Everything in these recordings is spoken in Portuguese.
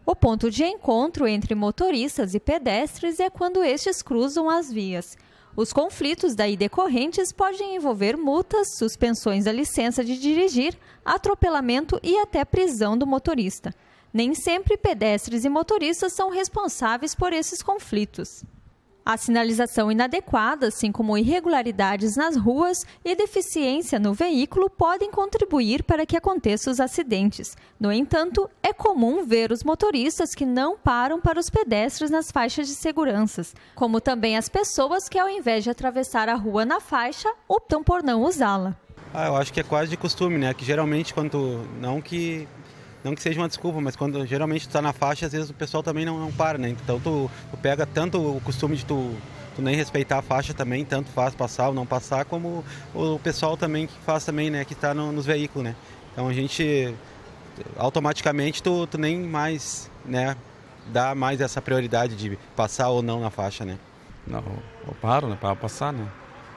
O ponto de encontro entre motoristas e pedestres é quando estes cruzam as vias. Os conflitos daí decorrentes podem envolver multas, suspensões da licença de dirigir, atropelamento e até prisão do motorista. Nem sempre pedestres e motoristas são responsáveis por esses conflitos. A sinalização inadequada, assim como irregularidades nas ruas e deficiência no veículo, podem contribuir para que aconteçam os acidentes. No entanto, é comum ver os motoristas que não param para os pedestres nas faixas de segurança, como também as pessoas que, ao invés de atravessar a rua na faixa, optam por não usá-la. Eu acho que é quase de costume, né? Que geralmente quando não que seja uma desculpa, mas quando geralmente tu tá na faixa, às vezes o pessoal também não para, né? Então tu pega tanto o costume de tu nem respeitar a faixa também, tanto faz passar ou não passar, como o pessoal também que faz também, né? Que tá nos veículos, né? Então a gente, automaticamente, tu nem mais, né? Dá mais essa prioridade de passar ou não na faixa, né? Não, eu paro, né? Para passar, né?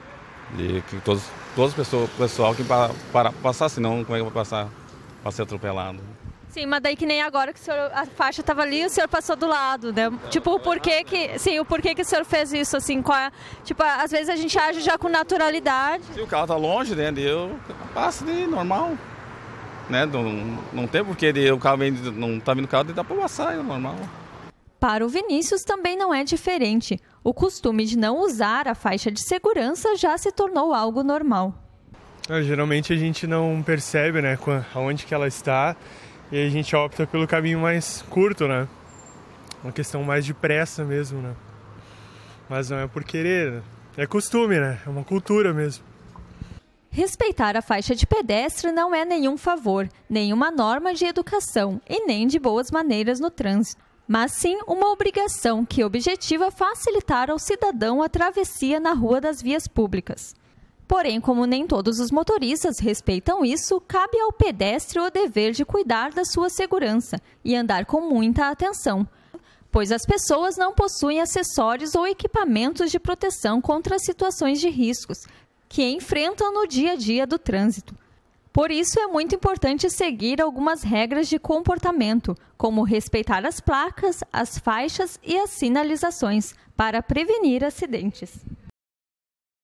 E que todas as pessoas, o pessoal que para passar, senão como é que eu vou passar para ser atropelado? Sim, mas daí que nem agora que a faixa estava ali e o senhor passou do lado, né? Tipo, o porquê que o senhor fez isso, assim, tipo, às vezes a gente age já com naturalidade. Se o carro tá longe, né, eu passo de normal, né, não tem porquê o carro não tá vindo o carro, dá para passar, é normal. Para o Vinícius também não é diferente. O costume de não usar a faixa de segurança já se tornou algo normal. Geralmente a gente não percebe, né, aonde que ela está, e a gente opta pelo caminho mais curto, né? Uma questão mais de pressa mesmo, né? Mas não é por querer, né? É costume, né? É uma cultura mesmo. Respeitar a faixa de pedestre não é nenhum favor, nenhuma norma de educação e nem de boas maneiras no trânsito, mas sim uma obrigação que objetiva facilitar ao cidadão a travessia na rua das vias públicas. Porém, como nem todos os motoristas respeitam isso, cabe ao pedestre o dever de cuidar da sua segurança e andar com muita atenção, pois as pessoas não possuem acessórios ou equipamentos de proteção contra situações de riscos que enfrentam no dia a dia do trânsito. Por isso, é muito importante seguir algumas regras de comportamento, como respeitar as placas, as faixas e as sinalizações, para prevenir acidentes.